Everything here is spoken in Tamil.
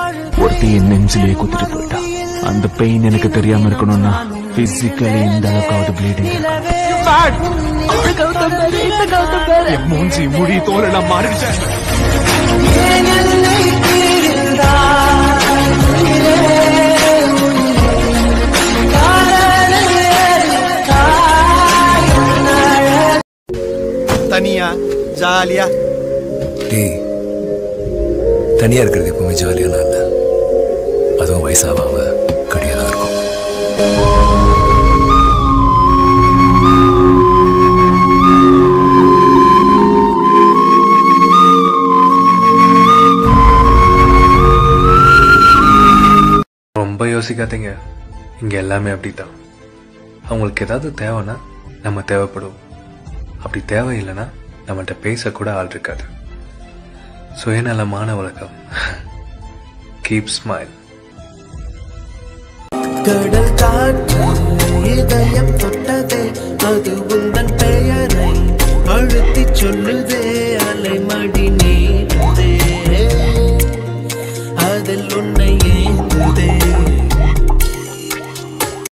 ஒருத்தி என் நெஞ்சிலேயே குத்திட்டு போயிட்டா. அந்த பெயின் எனக்கு தெரியாம இருக்கணும்னா பிசிக்கலி இந்த அளவுக்காவது ப்ளீடிங். மூஞ்சி முடி தோலெல்லாம் மாறிட்டேன். தனியா ஜாலியா தனியா இருக்கிறது எப்பவுமே ஜாலியான இல்ல, அதுவும் வயசாவ கடியாதான் இருக்கும். ரொம்ப யோசிக்காதீங்க, இங்க எல்லாமே அப்படித்தான். அவங்களுக்கு ஏதாவது தேவைன்னா நம்ம தேவைப்படுவோம், அப்படி தேவையில்லைன்னா நம்மள்கிட்ட பேசக்கூட ஆள் இருக்காது. சுயநலமான உலகம். Keep smile. கடல் காற்று இதயம் தொட்டதே, அது உந்தன் பெயரை அழுத்தி சொல்லுதே.